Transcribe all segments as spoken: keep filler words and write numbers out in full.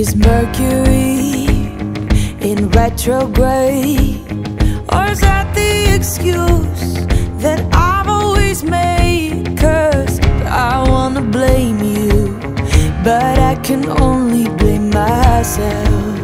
Is Mercury in retrograde? Or is that the excuse that I've always made? 'Cause I wanna blame you, but I can only blame myself.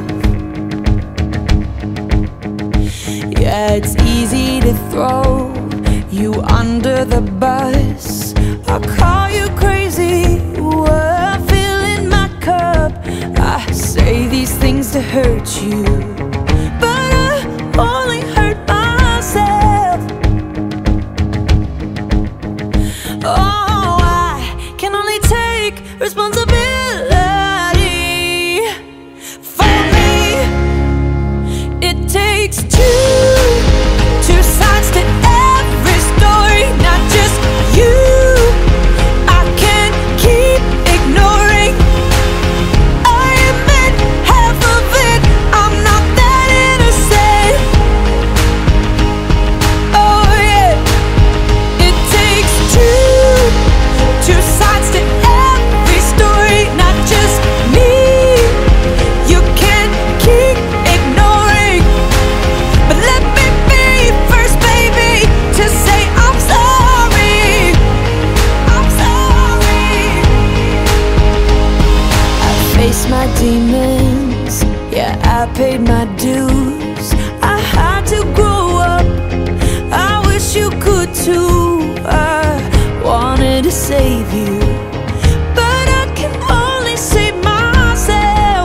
Yeah, it's easy to throw you under the bus. I'll call you crazy, well, filling my cup. I say these things to hurt you, but I only hurt myself. Oh, I can only take responsibility for me. It takes two, two sides to every story, not just you. I can't keep ignoring. I admit half of it, I'm not that innocent. Oh yeah, it takes two, two sides to every story, not just me. You can't keep ignoring, but let me be first, baby, to say I'm sorry. I'm sorry. I faced my demons, yeah, I paid my dues. I had to grow up, I wish you could too. I wanted to save you, but I can only save myself.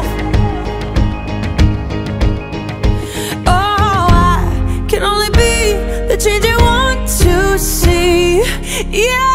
Oh, I can only be the change I want to see. Yeah.